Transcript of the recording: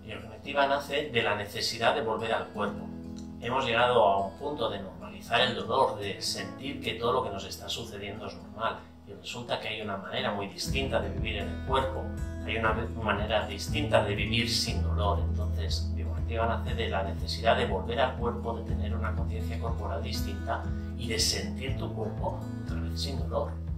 biocognitiva nace de la necesidad de volver al cuerpo. Hemos llegado a un punto de normalizar el dolor, de sentir que todo lo que nos está sucediendo es normal, y resulta que hay una manera muy distinta de vivir en el cuerpo, hay una manera distinta de vivir sin dolor. Entonces, biocognitiva nace de la necesidad de volver al cuerpo, de tener una conciencia corporal distinta y de sentir tu cuerpo otra vez sin dolor.